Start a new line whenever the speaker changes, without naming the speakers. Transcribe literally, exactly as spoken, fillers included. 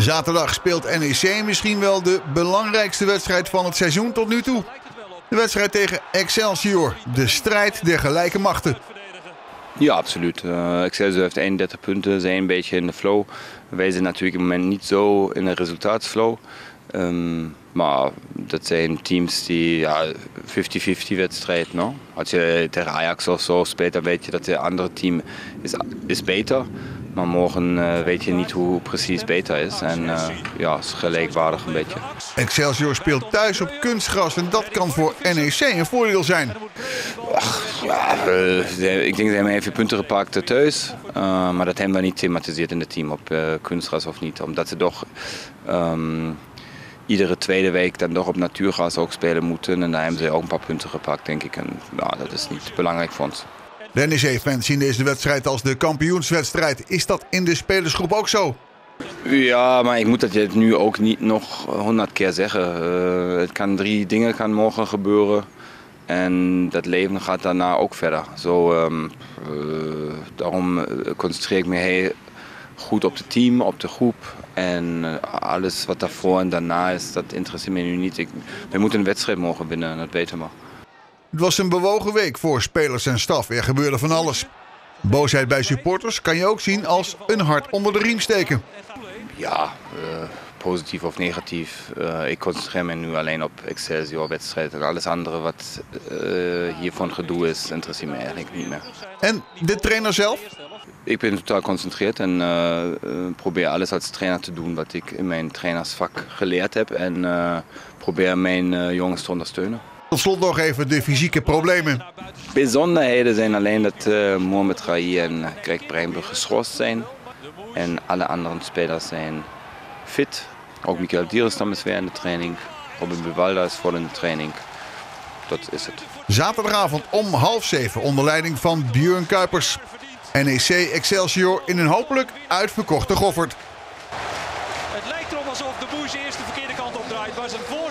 Zaterdag speelt N E C misschien wel de belangrijkste wedstrijd van het seizoen tot nu toe. De wedstrijd tegen Excelsior, de strijd der gelijke machten.
Ja, absoluut. Uh, Excelsior heeft eenendertig punten, zijn een beetje in de flow. Wij zijn natuurlijk op het moment niet zo in de resultaatsflow. Um, maar dat zijn teams die ja, vijftig vijftig wedstrijd. No? Als je tegen Ajax of zo speelt, dan weet je dat het andere team is, is beter. Maar morgen uh, weet je niet hoe precies beter is. En uh, ja, het is gelijkwaardig een beetje.
Excelsior speelt thuis op kunstgras en dat kan voor N E C een voordeel zijn.
Ach, ja, uh, ik denk dat hij maar even punten gepakt thuis. Uh, maar dat hebben we niet thematiseerd in het team op uh, kunstgras of niet. Omdat ze toch um, iedere tweede week dan toch op natuurgras ook spelen moeten. En daar hebben ze ook een paar punten gepakt, denk ik. En nou, dat is niet belangrijk voor ons.
De N E C-fans zien deze wedstrijd als de kampioenswedstrijd. Is dat in de spelersgroep ook zo?
Ja, maar ik moet dat het nu ook niet nog honderd keer zeggen. Uh, het kan drie dingen kan morgen gebeuren. En dat leven gaat daarna ook verder. Zo, um, uh, daarom concentreer ik me heel goed op het team, op de groep. En uh, alles wat daarvoor en daarna is, dat interesseert me nu niet. Ik, we moeten een wedstrijd morgen winnen, dat weten we.
Het was een bewogen week voor spelers en staf. Er gebeurde van alles. Boosheid bij supporters kan je ook zien als een hart onder de riem steken.
Ja, uh, positief of negatief. Uh, ik concentreer me nu alleen op Excelsior-wedstrijd. En alles andere wat uh, hier van gedoe is, interesseert me eigenlijk niet meer.
En de trainer zelf?
Ik ben totaal geconcentreerd en uh, uh, probeer alles als trainer te doen wat ik in mijn trainersvak geleerd heb. En uh, probeer mijn uh, jongens te ondersteunen.
Tot slot nog even de fysieke problemen.
Bijzonderheden zijn alleen dat uh, Mohamed Rahi en Greg Breinburg geschorst zijn. En alle andere spelers zijn fit. Ook Michael Dierestam is weer in de training. Robin Buwalda is vol in de training. Dat is het.
Zaterdagavond om half zeven onder leiding van Björn Kuipers. N E C Excelsior in een hopelijk uitverkochte Goffert.
Het lijkt erom alsof de Boes eerst de verkeerde kant opdraait. Maar zijn